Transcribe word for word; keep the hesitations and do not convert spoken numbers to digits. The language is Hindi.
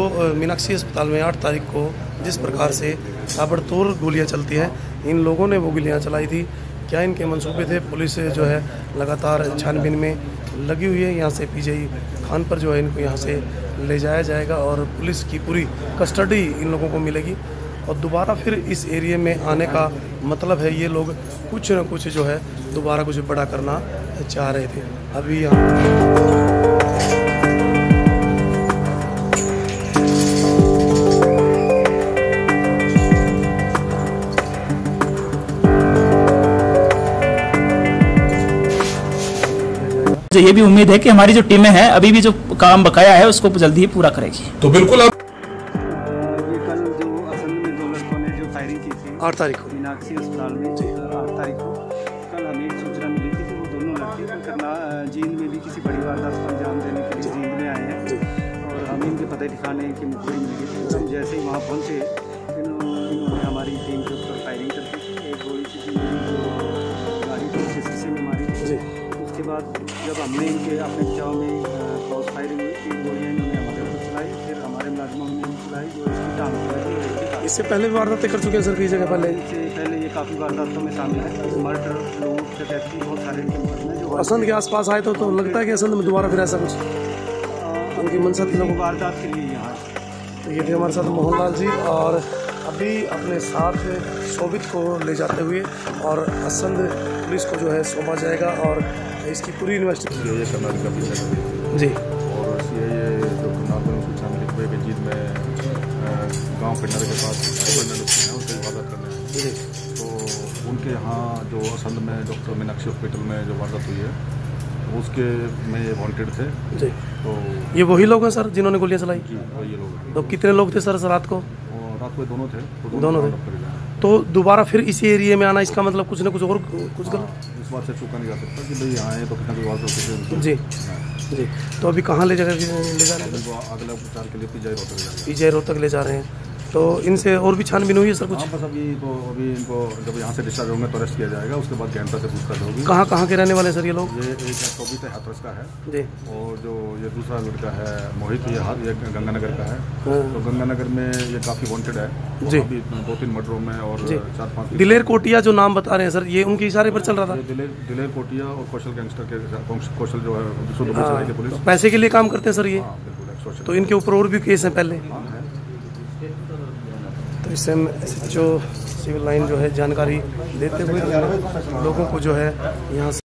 मीनाक्षी अस्पताल में आठ तारीख को जिस प्रकार से ताबड़तोड़ गोलियां चलती हैं, इन लोगों ने वो गोलियां चलाई थी। क्या इनके मंसूबे थे? पुलिस जो है लगातार छानबीन में लगी हुई है। यहाँ से पीजीआई खान पर जो है इनको यहाँ से ले जाया जाएगा और पुलिस की पूरी कस्टडी इन लोगों को मिलेगी। और दोबारा फिर इस एरिया में आने का मतलब है ये लोग कुछ न कुछ जो है दोबारा कुछ बड़ा करना चाह रहे थे। अभी यहाँ ये भी उम्मीद है कि हमारी जो टीमें हैं अभी भी जो काम बकाया है उसको जल्दी ही पूरा करेगी। तो बिल्कुल आप ये कल जो असल में दो लड़कों ने जो फायरिंग की थी आठ तारीख को मीनाक्षी अस्पताल में आठ तारीख को कल हमें एक सूचना मिली थी कि वो दोनों लड़के करना जींद में भी किसी बड़ी वारदात को अंजाम देने के लिए जींद में आए हैं और हमें इनके पते ठिकाने की मुखबिरी मिली थी। हम जैसे ही वहाँ पहुँचे इन्होंने हमारी टीम के ऊपर फायरिंग कर दी। एक गोली थी जो गाड़ी को शीशे में मारी थी। उसके बाद जब हमने इनके अपने बचाव में क्रॉस फायरिंग हुई, तीन गोलियाँ इन्होंने हमारे ऊपर चलाई, फिर हमारे मुलाजिमों ने चलाई जो इसकी टांग पर लगी। इससे पहले भी वारदातें कर चुके हैं सर कई जगह पहले? इससे पहले ये काफ़ी वारदातों में शामिल है, मर्डर, लूट, डकैती, बहुत सारे इनके मुकदमे में जो असंध के आसपास आए तो, तो लगता है कि असंध में दोबारा फिर ऐसा कुछ उनकी मनसा थी लोगों वारदात के लिए यहाँ। तो ये थे हमारे साथ मोहनलाल जी और अभी अपने साथ शोभित को ले जाते हुए और असंध पुलिस को जो है सौंपा जाएगा और इसकी पूरी इन्वेस्टिगेशन ये कर्नाटक का पीछा कर रही थी जी। और ये जो कर्नाटक में कुछ शामिल हुए कि जीत में गांव पिंडर के पास पिंडर हैं उससे वारदात करने हैं जी। तो उनके यहाँ जो असंध में डॉक्टर मीनाक्षी हॉस्पिटल में जो वारदात हुई है उसके में ये वांटेड थे जी। तो ये वही लोग हैं सर जिन्होंने गोलियां चलाई? जी वही लोग। तो कितने लोग थे सर रात को? रात को दोनों थे तो दोनों थे। तो दोबारा फिर इसी एरिया में आना इसका मतलब कुछ ना कुछ और कुछ गलत इस बात से चूका नहीं जा सकता कि भाई यहाँ आए तो कितना कोई वारदात जी जी। तो अभी कहाँ ले जाकर ले जा रहे हैं? अगला उपचार के लिए पीजीआई रोहतक ले जा रहे हैं। पीजीआई रोहतक ले जा रहे हैं। तो इनसे और भी छानबीन हुई है सर कुछ? हाँ बस अभी तो अभी इनको जब यहाँ से डिस्चार्ज होंगे तो अरेस्ट किया जाएगा, उसके बाद गहनता से पूछताछ होगी। कहाँ कहाँ के रहने वाले सर ये लोग? ये एक शोभित है हाथरस का है जी और जो ये दूसरा लड़का है मोहित ये हाथ ये गंगानगर का है। हाँ। तो गंगानगर में ये काफ़ी वांटेड है जी। अभी दो तीन मर्डरों में और चार पाँच। दिलेर कोटिया जो नाम बता रहे हैं सर ये उनके इशारे पर चल रहा था? दिलेर दिलेर कोटिया और कौशल गैंगस्टर के कौशल जो है पुलिस पैसे के लिए काम करते हैं सर ये? हाँ बिल्कुल। तो इनके ऊपर और भी केस हैं पहले? तो इससे हम जो सिविल लाइन जो है जानकारी देते हुए लोगों को जो है यहाँ